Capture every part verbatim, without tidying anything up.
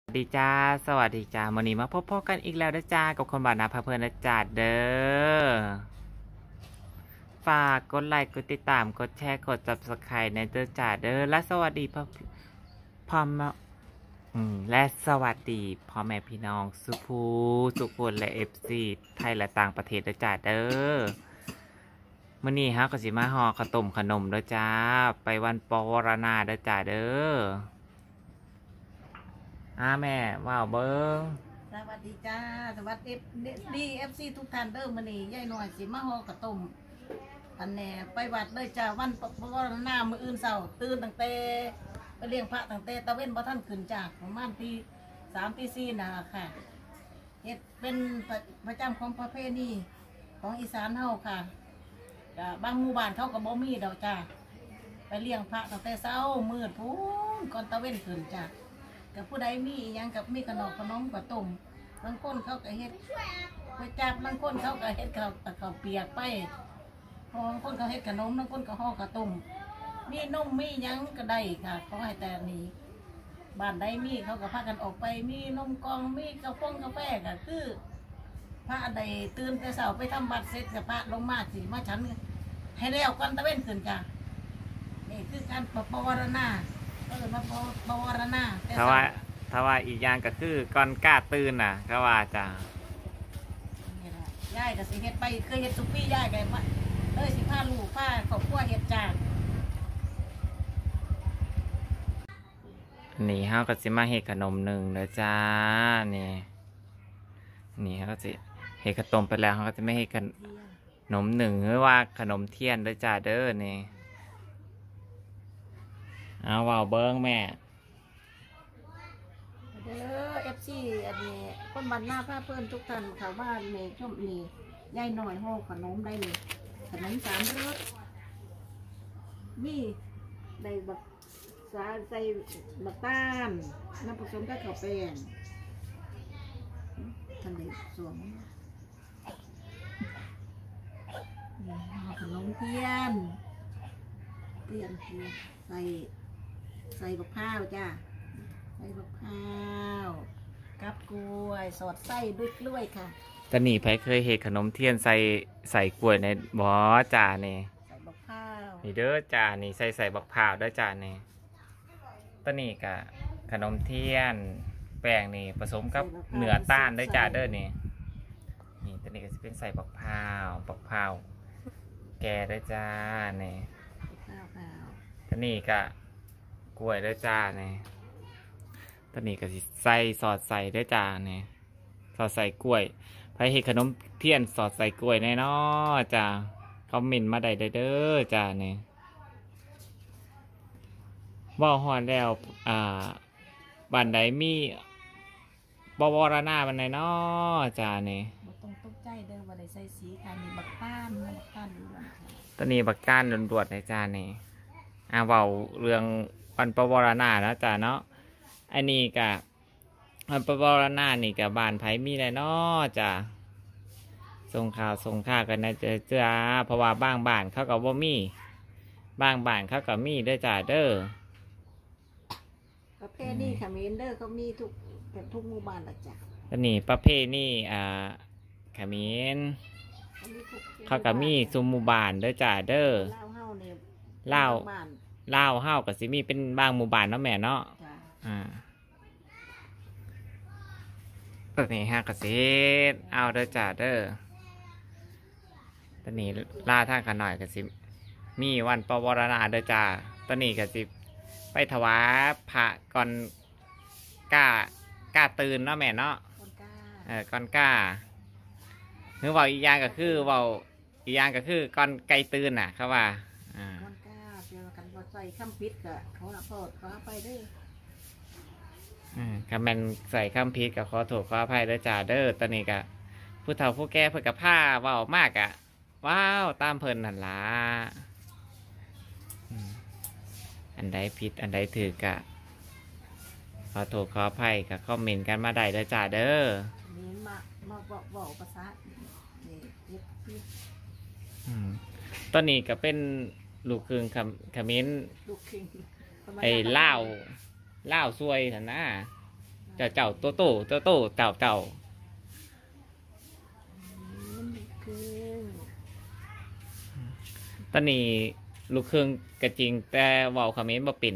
สวัสดีจ้าสวัสดีจ้าวันนี้มาพบพกันอีกแล้วนะจ้ากับคนบ้านนาพาเพลินนะจ้าเด้อฝากกดไลค์กดติดตามกดแชร์กด ซับสไครบ์ ในเด้อจ้าเด้อและสวัสดีพ่อพ่อแม่อืมและสวัสดีพ่อแม่พี่น้องสุภูสุพลและเอฟซีไทยและต่างประเทศนะจ้าเด้อมื่อนี้ฮะก็สิมาห่อขนมขนมเด้อจ้าไปวันปวารณาเด้อจ้าเด้ออ่าแม่ว้าวเบิ้งสวัสดีจ้าสวัสดีดีเอฟซีทุกท่านเด้อมื้อนี้ยายหน่อยสิมาห่อกระต้มอันแน่ไปวัดเลยจ้าวันปวารณามื้ออื่นเช้าตื่นตั้งแต่ไปเลี้ยงพระตั้งแต่ตะเว้นบ่ทันขึ้นจากประมาณตีสามตีสี่น่ะค่ะเฮ็ดเป็นประจำของประเพณีของอีสานเฮาค่ะก็บางหมู่บ้านเขาก็บ่มีดอกจ้าไปเลี้ยงพระตั้งแต่เช้ามืดพูนก่อนตะเว้นขึ้นจ้ากับผู้ใดมียังกับมีขนมขนมกับต้มบางคนเขาก็เฮ็ดไปจับบางคนเขาก็เฮ็ดข้าวข้าวเปียกไปบางคนเขาเฮ็ดขนมบางคนก็ห่อข้าวต้มมีนมมียังก็ได้ค่ะเขาให้แต่นี้บ้านใดมีเขาก็พากันออกไปมีนมกล่องมีกาแฟกาแฟก็คือพระใดตื่นแต่เช้าไปทำบัตรเสร็จกับพระลงมาสิมาฉันให้แล้วก่อนตะเว้นขึ้นจ้ะนี่คือการปวารณาเออมาปวารณาถ้าว่าถ้าว่าอีกอย่างก็คือก่อนกล้าตื่นน่ะก็ว่าจ้าย่ายกับสิเฮ็ดไปเคยเฮ็ดซุปปี้ย่ายกันว่าเอ้ยสิผ้าลูกผ้าครอบครัวเฮ็ดจ้านี่เฮาก็สิมาเฮ็ดขนมหนึ่งเด้อจ้านี่นี่เฮาก็สิเฮ็ดขนมไปแล้วเฮาก็จะไม่เฮ็ดขนมหนึ่งหรือว่าขนมเทียนเด้อจ้าเด้อนี่เอาว่าวเบิ้งแม่เด้อเอฟซีอันนี้คนบ้านหน้าผ้าเพื่อนทุกท่านชาวบ้านในช่วงนี้ย่ายหน่อยห่อขนมได้เลยขนมสามรสมีได้บักสาใส่บักต้านน้ำผสมกับข้าวแป้งทันได้สวมขนมเทียนเทียนเทียนใส่ใส่บักข้าวจ้าใส่บักข้าวกับกล้วยสอดไส้ด้วยกล้วยค่ะตอนนี้ไผเคยเห็ดขนมเทียนใส่ใส่กล้วยในบ่อจ่านี่ใส่บักข้าวนี่เด้อจ่านี่ใส่ใส่บักพร้าวเด้อจ่านี่ตอนนี้กะขนมเทียนแป้งนี่ผสมกับเนื้อต้านเด้อจ่าเด้อนี่นี่ตอนนี้ก็จะเป็นใส่บักพร้าวบักพร้าวแก่เด้อจ้านี่ตอนนี้กะกล้วยเด้อจ้านี่ตอนนี้ก็สิใส่สอดใส่เด้อจ้านี่สอดใส่กล้วยไผเห็ดขนมเทียนสอดใส่กล้วยแน่นอนจ้าคอมเมนต์มาได้เด้อจ้านี่ว่าฮอนแล้วอ่าบ้านใดมีบวรณาบ้านใดน้อจ้านี่บ่ต้องตกใจเด้อว่าได้ใส่สีค่ะมีบักต้านบักต้านล้วนตอนนี้บักก้านด่วนๆในจ้านี่อ่าเว้าเรื่องวันปวารณาแล้วจ้าเนาะอันนี้กะวันปวารณานี่กะบ้านไผมีแน่นอจ้าส่งข่าวส่งข่าวกันนะเจ้าจ้าเพราะว่าบางบ้านเขาก็บ่มีบางบ้านเขาก็มีเด้อจ้าเด้อประเภทนี้ค่ะเมนเดอร์เขามีทุกเป็นทุกหมู่บ้านละจ้ะตอนนี้ประเภทนี้อ่าขมิ้นเขาก็มีซุมหมู่บ้านเด้อจ้าเด้อเล่าเฮาเนี่ยเล่าเล่าเฮาก็สิมีเป็นบางหมู่บ้านเนาะแม่เนาะอ่าตอนนี้ฮะก็สิเอาเด้อจ้าเด้อตอนนี้ล่าทางกันหน่อยก็สิมีวันปวารณาเด้อจ้าตอนนี้ก็สิไปถวายพระก่อนก้าก้าตื่นเนาะแม่เนาะเออก่อนก้าหรือว่าอีกอย่างก็คือว่าอีกอย่างก็คือก่อนไก่ตื่นน่ะเขาว่าอ่าก่อนก้าเจอกันบ่ใส่คำพิษก็เขาละโทษขอไปด้วยอืมคำแมนใส่คำพิษกับขอโทษขออภัยเด้อจ้าเด้อตอนนี้ก็ผู้เฒ่าผู้แก่เพิ่นกับผ้าว่าวมากอ่ะว้าวตามเพิ่นนั่นล่ะอันใดผิดอันใดถือกะขอโทษขออภัยกับคอมเมนต์กันมาได้เด้อจ้าเด้อนี่มามาบอกบอกภาษาตอนนี้ก็เป็นลูกครึ่งคอมเมนต์ไอ้เล่าเล่าซวยนะนะเจ้าเจ้าโตโตโตโตเจ้าเจ้าคือตอนนี้ลูกเครื่องกระจริงแต่เว้าเขมรบ่เป็น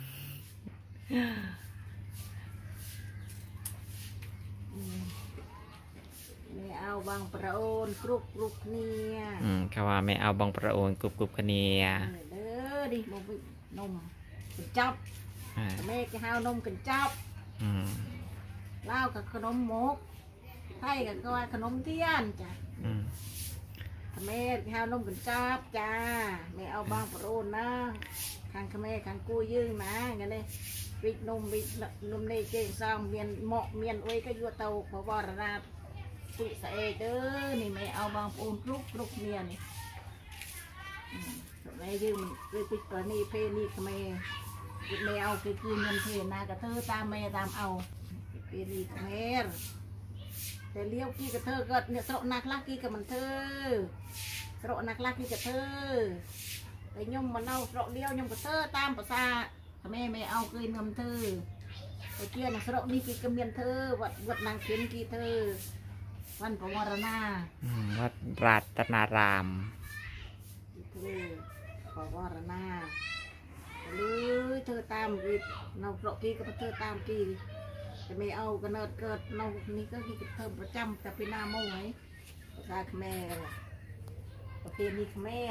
ไม่เอาบางประโอนกรุบกรุบเนี่ยอืมเขาว่าไม่เอาบองประโอนกรุบกรุบคะเนียเด้อดิบ่ไปนมกันจับอ่าแม่ก็หาวนมกันจับอืมลาวกับขนมมกไทยกับก็ว่าขนมเทียนจ้ะอืมแม่หาวนมกันจับจ้าแม่เอาบางประโอนนะข้างขแม่ข้างกู้ยืงนะงั้นเลยวิกนมวิกนมในเก่งซองเมียนเหมาะเมียนไว้ก็ยั่วเตาเพราะว่าระนาดตุสะเอเด้อนี่แม่เอาบางประโอนกรุบกรุบเมียนี่อืมแม่ยืมไปปิดตัวนี้เพนี่ขแม่แม่เอาคือคืนเงินเพนะกระเธอตามแม่ตามเอาเพนี่ขแม่แต่เลี้ยวกี้กระเธอก็เนี่ยสระนักลักกี้กับมันเธอสระนักลักกี้กับเธอแต่ยมมันเอาสระเลี้ยวยมกับเธอตามภาษาแม่ไม่เอาคืนเงินเธอแต่เกี้ยนสระนี่กี้กับเมียนเธอวัดวัดนางเขียนกี้เธอวันปวารณาอืมวัดรัตนารามเธอปวารณาเลยเธอตามกีเราสระกี้กับเธอตามกี้จะไม่เอากันเนิดเกิดเรานี่ก็กี้กับเธอประจำแต่เป็นหน้าโม่ไหมภาษาขแม่ประเพณีขแม่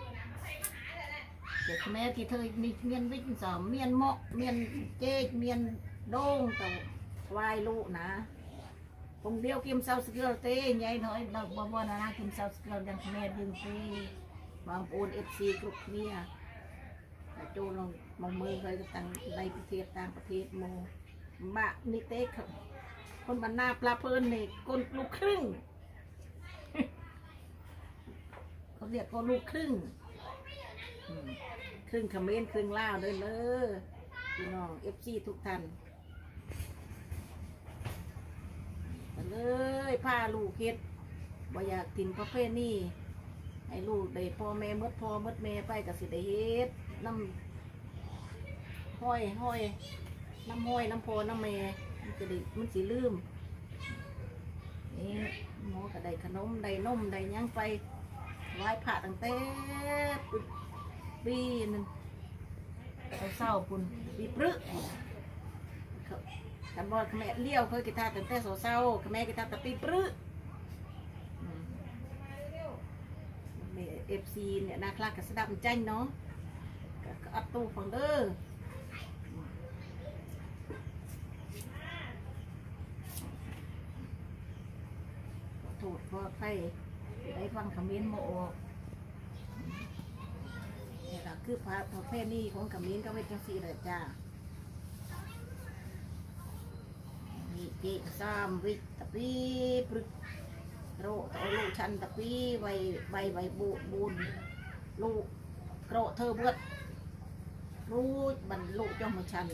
เด็กขแม่ที่เธอมีเมียนวิ่งสามเมียนเหมาะเมียนเจ๊กเมียนโด่งแต่วายลูกนะผมเดียวกิมเซาสกิลเต้ใหญ่หน่อยเราบ่บ่นะนะกิมเซาสกิลยังขแม่ดึงเต้บางปูนเอฟซีกรุ๊ปเนี่ยโจลงมองมือเคยตั้งในประเทศต่างประเทศโมบะนิเต้คนบรรณาปลาเพลินนี่คนลูกครึ่งเขาเรียกคนลูกครึ่งครึ่งเขมรครึ่งลาวเลยเลยพี่น้องเอฟซีทุกท่านไปเลยพาลูกเฮ็ดบ่อยากถิ่นประเภทนี้ให้ลูกได้พ่อแม่มดพ่อมดแม่ไปกับสิได้เฮ็ดน้ำห้อยห้อยน้ำห้อยน้ำพ่อน้ำแม่มันจะได้มันสิลืมนี่หมอก็ได้ขนมได้นมได้ยังไปไหว้พระตั้งแต่ปีนึงเศร้าๆปุ่นปีปรึกกันบอกแม่เลี้ยวเคยกินทาตั้งแต่เศร้าๆแม่กินทาแต่ปีปรึกเอฟซีเนี่ยนาคลากับสดับจันเนาะก็อัดตู้ฟังเด้อถูกพอใครได้ฟังคำเมนโมออกนี่ก็คือพระประเภทนี้ของคำเมนก็เป็นจังสีเลยจ้ามีเจ๊ซ้ำวิตะปีปรึกโรตลูกชันตะปีใบใบใบบูบุญลูกโกรเธอเบิดลูกบันลูกจ้องมาชัน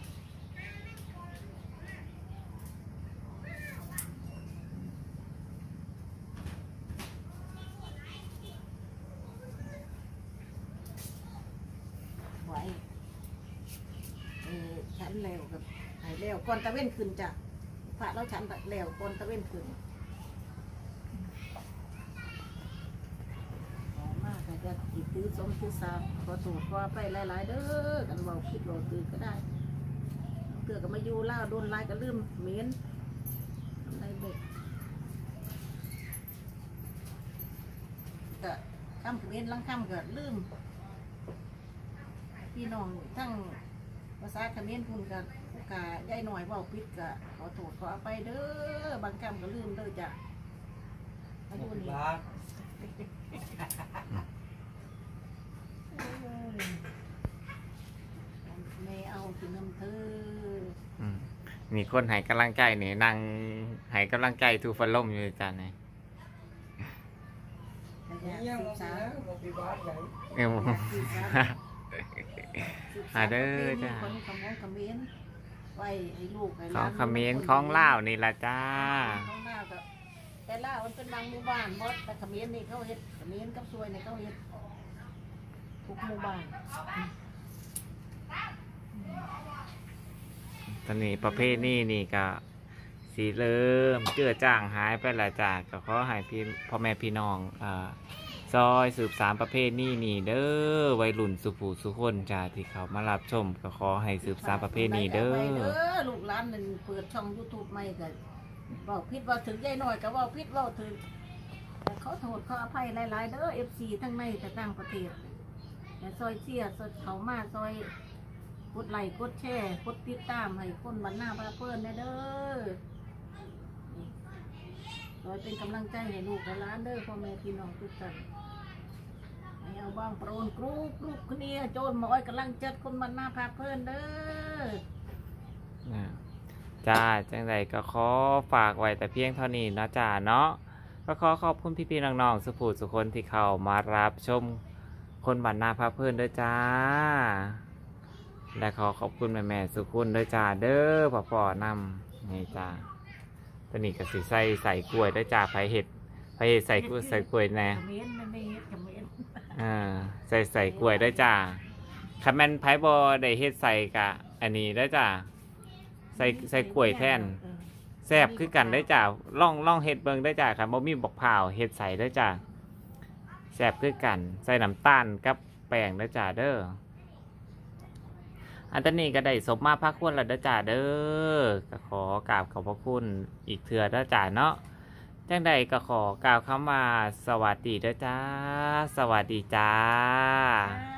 ไว้เออชันแล้วกับหายแล้วก่อนตะเว้นขึ้นจ้ะพระเราชันแล้วก่อนตะเว้นขึ้นจะติดตื้อสมตื้อสามขอถูกขอไปหลายๆเด้อกันเบาคิดโหลดตื้อก็ได้เตือก็มาอยู่ล่าโดนลายก็ลืมเหม็นอะไรเบ็ดก็ข้ามเหม็นลังข้ามก็ลืมพี่น้องทั้งภาษาเขมรคุณกับกะย่ายหน่อยเบาพิษก็ขอถูกขอไปเด้อบางคำก็ลืมเด้อจ้ะมาอยู่นี่ไม่เอากินน้ำเธออืมมีคนให้กำลังใจนี่นั่งให้กำลังใจทูฟันล่มอยู่จ้าเนี่ยเอวหาเด้อจ้าของคอมเมนต์ไว้ให้ลูกของคอมเมนต์ของล่าวนี่ละจ้าของล่าวกับแต่ล่าวมันเป็นบางหมู่บ้านหมดแต่คอมเมนต์นี่เขาเฮ็ดคอมเมนต์กับซวยนี่เขาเฮ็ดทุกหมู่บ้านตอนนี้ประเภทนี้นี่ก็สีเริ่มเจือจางหายไปและจ้าก็ขอให้พี่พ่อแม่พี่น้องอ่าซอยสืบสานประเภทนี้นี่เด้อวัยรุ่นสุผู้สุคนจ้าที่เขามารับชมก็ขอให้สืบสานประเภทนี้เด้อลูกหลานนึงเปิดช่อง YouTube ใหม่ก็เว้าผิดเว่าถึงยายน้อยก็เว้าผิดเว้าถึงแต่ขอโทษขออภัยหลายๆเด้อ เอฟ ซี ทั้งในและต่างประเทศแต่ซอยเชียร์ซอยเขามาซอยกดไลค์กดแชร์กดติดตามให้คนบ้านหน้าพาเพิ่นแน่เด้อซอยเป็นกำลังใจให้ลูกและหลานเด้อพ่อแม่พี่น้องทุกท่านให้เอาบ้างโปรนกรูปลูกคนนี้โจรหมอยกำลังจัดคนบ้านหน้าพาเพิ่นเด้ออ่าจ้าจังใดก็ขอฝากไว้แต่เพียงเท่านี้นะจ้าเนาะก็ขอขอบคุณพี่ๆน้องๆสุภูสุคนที่เข้ามารับชมคนบันหน้าพาเพื่อนด้วยจ้าและขอขอบคุณแม่ๆสุคุณด้วยจ้าเด้อพ่อพ่อนำนี่จ้าตอนนี้ก็สิใส่ใส่กล้วยด้วยจ้าไผเห็ดไผเห็ดใส่กล้วยใส่กล้วยแน่เขมิ้นไม่เฮ็ดเขมิ้นอ่าใส่ใส่กล้วยด้วยจ้าคันแม่นไผบ่ได้เฮ็ดใส่กะอันนี้ด้วยจ้าใส่ใส่กล้วยแทนแซ่บคือกันได้อจ้าล่องล่องเฮ็ดเบิ่งได้อจ้าค่ะบ่มีบักพร้าวเฮ็ดใส่ได้อจ้าแซ่บคือกันใส่น้ำตาลกับแป้งได้อจ้าเด้ออันตอนนี้ก็ได้สมมาพระคุณแล้วเด้อจ้าเด้อก็ขอกราบขอบพระคุณอีกเทื่อเด้อจ้าเนาะจังใดก็ขอกล่าวคำว่าสวัสดีเด้อจ้าสวัสดีจ้าจ้า